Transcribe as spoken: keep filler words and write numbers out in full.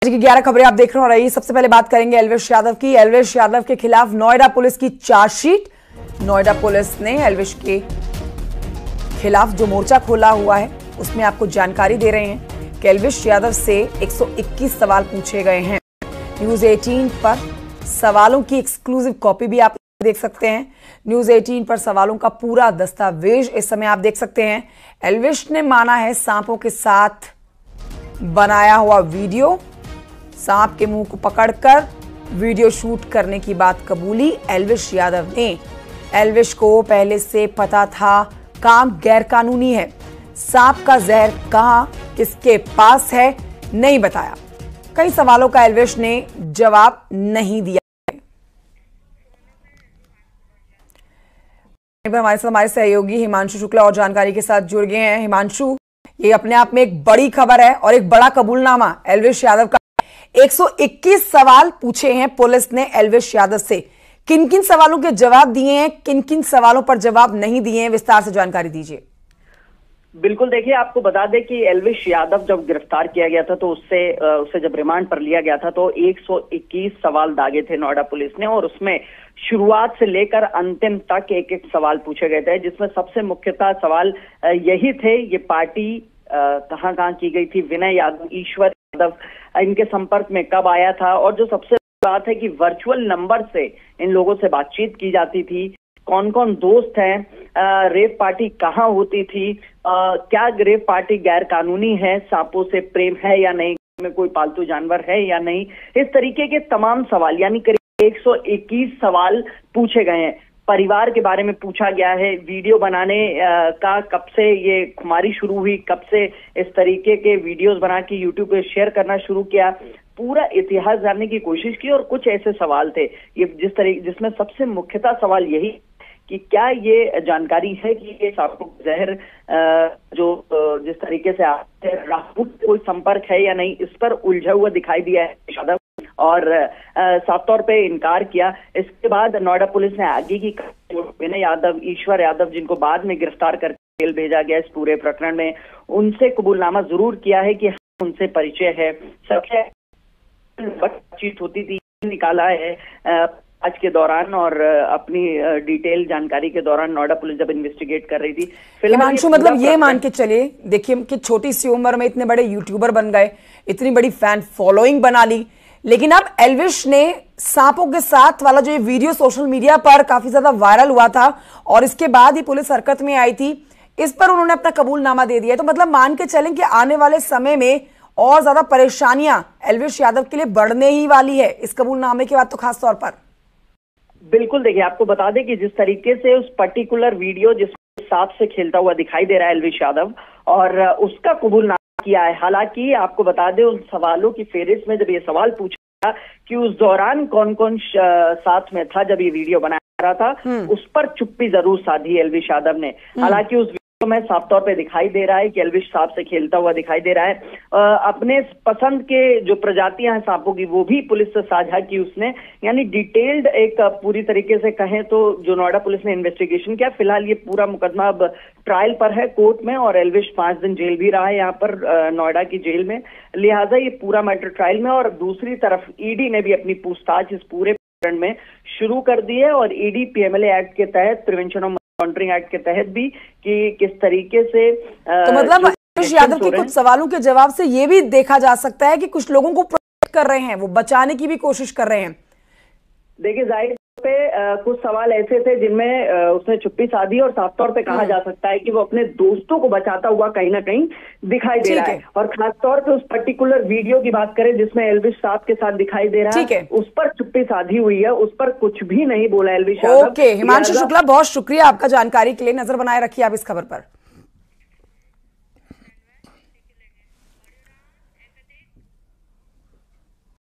की ग्यारह खबरें आप देख रहे हो रही। सबसे पहले बात करेंगे एल्विश यादव की। एल्विश यादव के खिलाफ नोएडा पुलिस की चार्जशीट। नोएडा पुलिस ने एल्विश के खिलाफ जो मोर्चा खोला हुआ है उसमें आपको जानकारी दे रहे हैं कि एल्विश यादव से एक सौ इक्कीस सवाल पूछे गए हैं। न्यूज अठारह पर सवालों की एक्सक्लूसिव कॉपी भी आप देख सकते हैं। न्यूज अठारह पर सवालों का पूरा दस्तावेज इस समय आप देख सकते हैं। एल्विश ने माना है सांपों के साथ बनाया हुआ वीडियो, सांप के मुंह को पकड़कर वीडियो शूट करने की बात कबूली एल्विश यादव ने। एल्विश को पहले से पता था काम गैरकानूनी है, सांप का जहर कहां किसके पास है नहीं बताया। कई सवालों का एल्विश ने जवाब नहीं दिया। हमारे साथ हमारे सहयोगी हिमांशु शुक्ला और जानकारी के साथ जुड़ गए हैं। हिमांशु, ये अपने आप में एक बड़ी खबर है और एक बड़ा कबूलनामा एल्विश यादव का। एक सौ इक्कीस सवाल पूछे हैं पुलिस ने एल्विश यादव से। किन किन सवालों के जवाब दिए हैं, किन किन सवालों पर जवाब नहीं दिए हैं, विस्तार से जानकारी दीजिए। बिल्कुल, देखिए आपको बता दें कि एल्विश यादव जब गिरफ्तार किया गया था तो उससे उससे जब रिमांड पर लिया गया था तो एक सौ इक्कीस सवाल दागे थे नोएडा पुलिस ने, और उसमें शुरुआत से लेकर अंतिम तक एक एक सवाल पूछे गए थे, जिसमें सबसे मुख्यतः सवाल यही थे ये पार्टी कहां कहां की गई थी, विनय यादव, ईश्वर यादव इनके संपर्क में कब आया था, और जो सबसे बात है कि वर्चुअल नंबर से इन लोगों से बातचीत की जाती थी, कौन कौन दोस्त हैं, रेव पार्टी कहाँ होती थी, आ, क्या रेव पार्टी गैर कानूनी है, सांपों से प्रेम है या नहीं, में कोई पालतू जानवर है या नहीं, इस तरीके के तमाम सवाल यानी करीब एक सौ इक्कीस सवाल पूछे गए हैं। परिवार के बारे में पूछा गया है, वीडियो बनाने आ, का कब से ये खुमारी शुरू हुई, कब से इस तरीके के वीडियोस बना के यूट्यूब पे शेयर करना शुरू किया, पूरा इतिहास जानने की कोशिश की। और कुछ ऐसे सवाल थे ये जिस तरीके जिसमें सबसे मुख्यतः सवाल यही कि क्या ये जानकारी है कि ये सांपों का जहर जो जिस तरीके से आते हैं राहुल कोई संपर्क है या नहीं, इस पर उलझा हुआ दिखाई दिया है यादव, और साफ तौर पे इनकार किया। इसके बाद नोएडा पुलिस ने आगे की विनय यादव, ईश्वर यादव, जिनको बाद में गिरफ्तार करके जेल भेजा गया इस पूरे प्रकरण में, उनसे कबूलनामा जरूर किया है कि उनसे परिचय है, सबसे बातचीत होती थी, निकाला है आज के दौरान और अपनी डिटेल जानकारी के दौरान नोएडा पुलिस जब इन्वेस्टिगेट कर रही थी। हिमांशु, मतलब ये मान के चलिए, देखिए कि छोटी सी उम्र में इतने बड़े यूट्यूबर बन गए, इतनी बड़ी फैन फॉलोइंग बना ली, लेकिन अब एल्विश ने सांपों के साथ वाला जो ये वीडियो सोशल मीडिया पर काफी ज्यादा वायरल हुआ था और इसके बाद ही पुलिस हरकत में आई थी, इस पर उन्होंने अपना कबूलनामा दे दिया। तो मतलब मान के चलें कि आने वाले समय में और ज्यादा परेशानियां एल्विश यादव के लिए बढ़ने ही वाली है इस कबूलनामे के बाद, तो खास तौर पर। बिल्कुल, देखिए आपको बता दें कि जिस तरीके से उस पर्टिकुलर वीडियो जिसमें सांप से खेलता हुआ दिखाई दे रहा है एल्विश यादव, और उसका कबूलनामा किया है। हालांकि आपको बता दें उन सवालों की फेहरिस्त में जब ये सवाल पूछा कि उस दौरान कौन कौन साथ में था जब ये वीडियो बनाया रहा था, उस पर चुप्पी जरूर साधी एल्विश यादव ने। हालांकि उस वीडियो में साफ तौर पे दिखाई दे रहा है कि एल्विश सांप से खेलता हुआ दिखाई दे रहा है। आ, अपने पसंद के जो प्रजातियां हैं सांपों की वो भी पुलिस से साझा की उसने, यानी डिटेल्ड एक पूरी तरीके से कहें तो जो नोएडा पुलिस ने इन्वेस्टिगेशन किया। फिलहाल ये पूरा मुकदमा अब ट्रायल पर है कोर्ट में, और एल्विश पांच दिन जेल भी रहा है यहाँ पर नोएडा की जेल में, लिहाजा ये पूरा मैटर ट्रायल में। और दूसरी तरफ ईडी ने भी अपनी पूछताछ इस पूरे प्रकरण में शुरू कर दी है, और ईडी पीएमएलए एक्ट के तहत, प्रिवेंशन ऑफ मॉनिटरिंग एक्ट के तहत भी कि किस तरीके से तो मतलब एल्विश यादव के कुछ सवालों के जवाब से ये भी देखा जा सकता है कि कुछ लोगों को प्रोटेक्ट कर रहे हैं, वो बचाने की भी कोशिश कर रहे हैं। देखिए जाहिर पे आ, कुछ सवाल ऐसे थे जिनमें आ, उसने चुप्पी साधी, और साफ तौर पे कहा जा सकता है कि वो अपने दोस्तों को बचाता हुआ कहीं ना कहीं दिखाई दे रहा है। और खास तौर पे उस पर्टिकुलर वीडियो की बात करें जिसमें एल्विश सांप के साथ दिखाई दे रहा है, उस पर चुप्पी साधी हुई है, उस पर कुछ भी नहीं बोला एल्विश यादव। ओके, हिमांशु शुक्ला, बहुत शुक्रिया आपका जानकारी के लिए। नजर बनाए रखिए आप इस खबर पर।